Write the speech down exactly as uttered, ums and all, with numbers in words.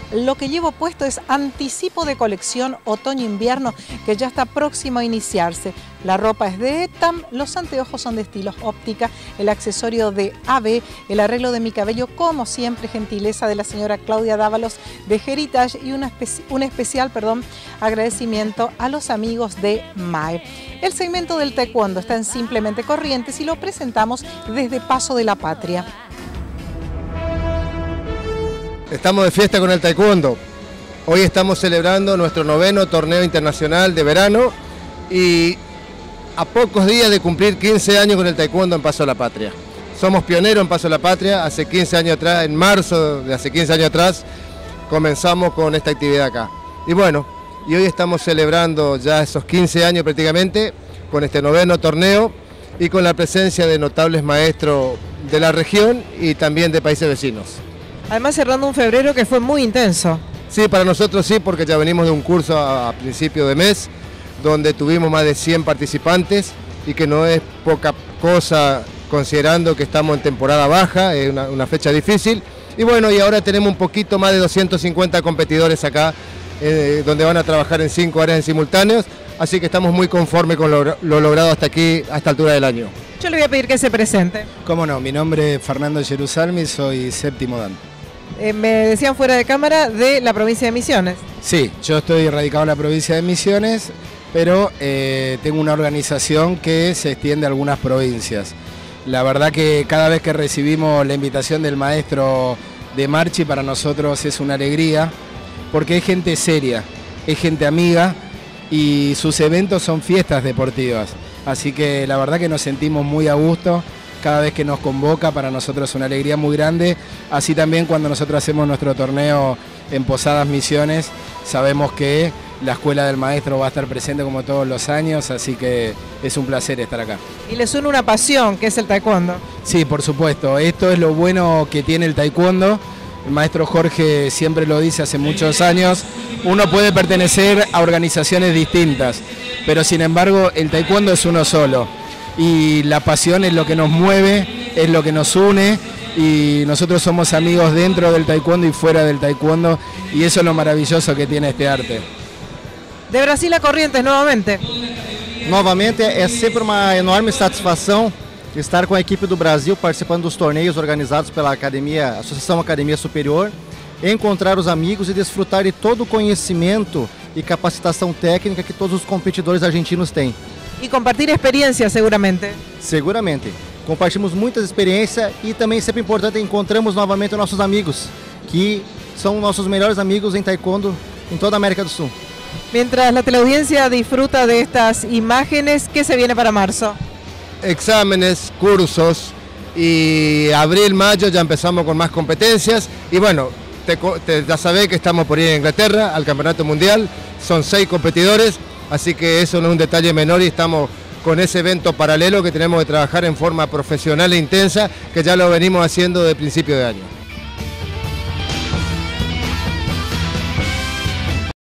Lo que llevo puesto es anticipo de colección otoño-invierno que ya está próximo a iniciarse. La ropa es de Etam, los anteojos son de Estilos Óptica, el accesorio de A B, el arreglo de mi cabello, como siempre, gentileza de la señora Claudia Dávalos de Heritage, y una espe- un especial perdón, agradecimiento a los amigos de M A E. El segmento del taekwondo está en Simplemente Corrientes y lo presentamos desde Paso de la Patria. Estamos de fiesta con el taekwondo. Hoy estamos celebrando nuestro noveno torneo internacional de verano y a pocos días de cumplir quince años con el taekwondo en Paso de la Patria. Somos pioneros en Paso de la Patria. Hace quince años atrás, en marzo de hace quince años atrás, comenzamos con esta actividad acá. Y bueno, y hoy estamos celebrando ya esos quince años prácticamente con este noveno torneo y con la presencia de notables maestros de la región y también de países vecinos. Además, cerrando un febrero que fue muy intenso. Sí, para nosotros sí, porque ya venimos de un curso a, a principio de mes, donde tuvimos más de cien participantes y que no es poca cosa considerando que estamos en temporada baja, es una, una fecha difícil. Y bueno, y ahora tenemos un poquito más de doscientos cincuenta competidores acá, eh, donde van a trabajar en cinco áreas en simultáneos, así que estamos muy conformes con lo, lo logrado hasta aquí, a esta altura del año. Yo le voy a pedir que se presente. Cómo no, mi nombre es Fernando Jerusalmi, soy séptimo dan. Eh, me decían fuera de cámara de la provincia de Misiones. Sí, yo estoy radicado en la provincia de Misiones, pero eh, tengo una organización que se extiende a algunas provincias. La verdad que cada vez que recibimos la invitación del maestro de Marchi, para nosotros es una alegría, porque es gente seria, es gente amiga y sus eventos son fiestas deportivas. Así que la verdad que nos sentimos muy a gusto cada vez que nos convoca, para nosotros es una alegría muy grande. Así también cuando nosotros hacemos nuestro torneo en Posadas Misiones, sabemos que la Escuela del Maestro va a estar presente como todos los años, así que es un placer estar acá. Y les une una pasión, que es el taekwondo. Sí, por supuesto, esto es lo bueno que tiene el taekwondo. El maestro Jorge siempre lo dice hace muchos años, uno puede pertenecer a organizaciones distintas, pero sin embargo el taekwondo es uno solo. Y la pasión es lo que nos mueve, es lo que nos une, y nosotros somos amigos dentro del taekwondo y fuera del taekwondo, y eso es lo maravilloso que tiene este arte. De Brasil a Corrientes, nuevamente. Novamente, é sempre uma enorme satisfação estar com a equipe do Brasil participando dos torneios organizados pela Academia, Associação Academia Superior, encontrar os amigos e desfrutar de todo o conhecimento e capacitação técnica que todos os competidores argentinos têm. Y compartir experiencias, seguramente. Seguramente. Compartilhamos muitas experiências e também sempre importante encontramos novamente nossos amigos, que são nossos melhores amigos em taekwondo em toda a América do Sul. Mientras la teleaudiencia disfruta de estas imágenes, ¿qué se viene para marzo? Exámenes, cursos, y abril, mayo ya empezamos con más competencias. Y bueno, te, te, ya sabés que estamos por ir a Inglaterra al Campeonato Mundial, son seis competidores, así que eso no es un detalle menor y estamos con ese evento paralelo que tenemos que trabajar en forma profesional e intensa, que ya lo venimos haciendo de principio de año.